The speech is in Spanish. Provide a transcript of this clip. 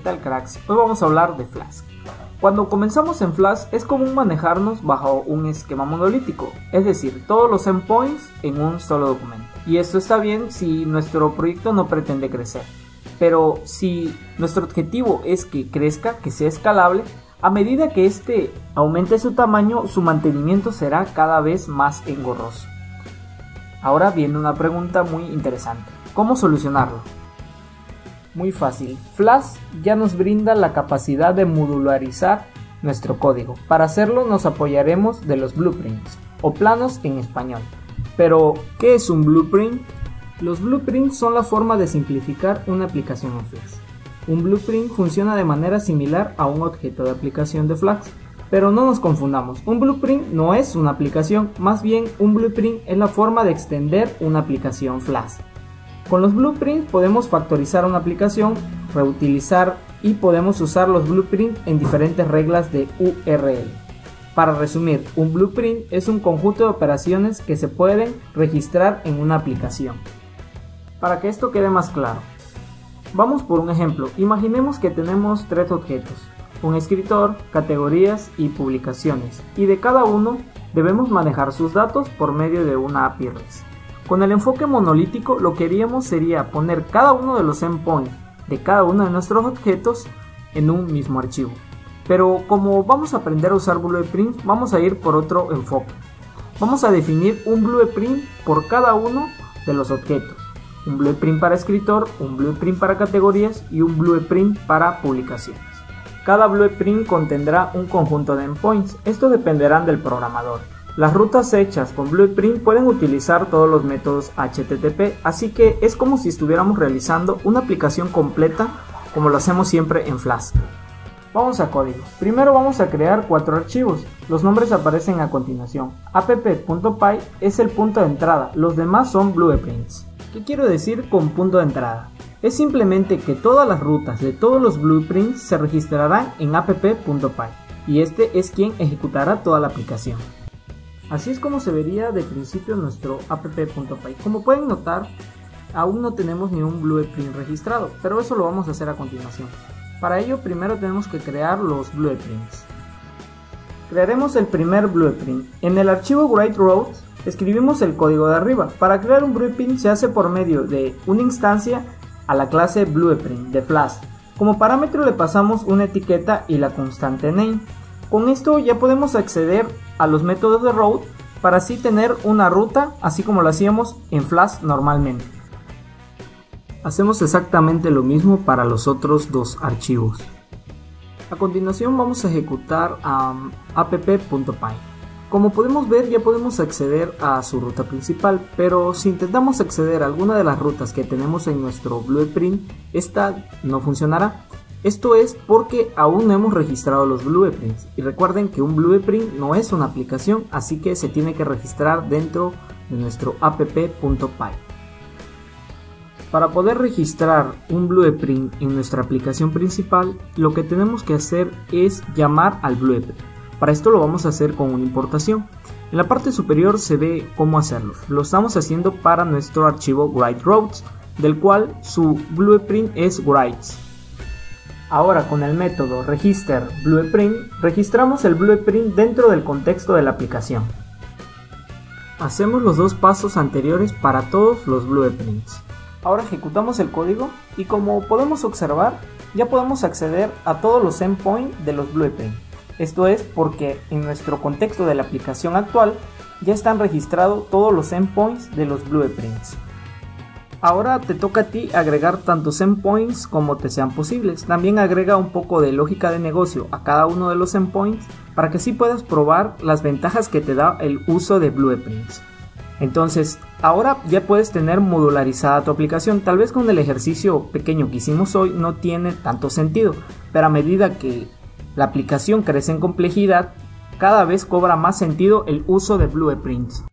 tal, cracks? Hoy vamos a hablar de Flask. Cuando comenzamos en Flask es común manejarnos bajo un esquema monolítico, es decir, todos los endpoints en un solo documento. Y esto está bien si nuestro proyecto no pretende crecer. Pero si nuestro objetivo es que crezca, que sea escalable, a medida que este aumente su tamaño, su mantenimiento será cada vez más engorroso. Ahora viene una pregunta muy interesante. ¿Cómo solucionarlo? Muy fácil. Flask ya nos brinda la capacidad de modularizar nuestro código. Para hacerlo nos apoyaremos de los blueprints o planos en español. Pero, ¿qué es un blueprint? Los blueprints son la forma de simplificar una aplicación en Flask. Un blueprint funciona de manera similar a un objeto de aplicación de Flask. Pero no nos confundamos, un blueprint no es una aplicación, más bien un blueprint es la forma de extender una aplicación Flask. Con los blueprints podemos factorizar una aplicación, reutilizar y podemos usar los blueprints en diferentes reglas de URL. Para resumir, un blueprint es un conjunto de operaciones que se pueden registrar en una aplicación. Para que esto quede más claro, vamos por un ejemplo. Imaginemos que tenemos tres objetos, un escritor, categorías y publicaciones, y de cada uno debemos manejar sus datos por medio de una API REST. Con el enfoque monolítico lo que haríamos sería poner cada uno de los endpoints de cada uno de nuestros objetos en un mismo archivo. Pero como vamos a aprender a usar blueprints, vamos a ir por otro enfoque. Vamos a definir un blueprint por cada uno de los objetos. Un blueprint para escritor, un blueprint para categorías y un blueprint para publicaciones. Cada blueprint contendrá un conjunto de endpoints. Esto dependerá del programador. Las rutas hechas con blueprint pueden utilizar todos los métodos HTTP, así que es como si estuviéramos realizando una aplicación completa como lo hacemos siempre en Flask. Vamos a código. Primero vamos a crear 4 archivos. Los nombres aparecen a continuación. app.py es el punto de entrada, los demás son blueprints. ¿Qué quiero decir con punto de entrada? Es simplemente que todas las rutas de todos los blueprints se registrarán en app.py y este es quien ejecutará toda la aplicación. Así es como se vería de principio nuestro app.py. Como pueden notar, aún no tenemos ni un blueprint registrado, pero eso lo vamos a hacer a continuación. Para ello primero tenemos que crear los blueprints. Crearemos el primer blueprint. En el archivo write_routes escribimos el código de arriba. Para crear un blueprint se hace por medio de una instancia a la clase blueprint de Flask. Como parámetro le pasamos una etiqueta y la constante name. Con esto ya podemos acceder a los métodos de route para así tener una ruta así como lo hacíamos en Flask normalmente. Hacemos exactamente lo mismo para los otros dos archivos. A continuación vamos a ejecutar app.py. Como podemos ver ya podemos acceder a su ruta principal, pero si intentamos acceder a alguna de las rutas que tenemos en nuestro blueprint, esta no funcionará. Esto es porque aún no hemos registrado los blueprints y recuerden que un blueprint no es una aplicación, así que se tiene que registrar dentro de nuestro app.py. Para poder registrar un blueprint en nuestra aplicación principal, lo que tenemos que hacer es llamar al blueprint. Para esto lo vamos a hacer con una importación. En la parte superior se ve cómo hacerlo. Lo estamos haciendo para nuestro archivo write_routes, del cual su blueprint es writes. Ahora con el método register_blueprint registramos el blueprint dentro del contexto de la aplicación. Hacemos los dos pasos anteriores para todos los blueprints. Ahora ejecutamos el código y como podemos observar ya podemos acceder a todos los endpoints de los blueprints. Esto es porque en nuestro contexto de la aplicación actual ya están registrados todos los endpoints de los blueprints. Ahora te toca a ti agregar tantos endpoints como te sean posibles. También agrega un poco de lógica de negocio a cada uno de los endpoints para que así puedas probar las ventajas que te da el uso de blueprints. Entonces, ahora ya puedes tener modularizada tu aplicación. Tal vez con el ejercicio pequeño que hicimos hoy no tiene tanto sentido, pero a medida que la aplicación crece en complejidad, cada vez cobra más sentido el uso de blueprints.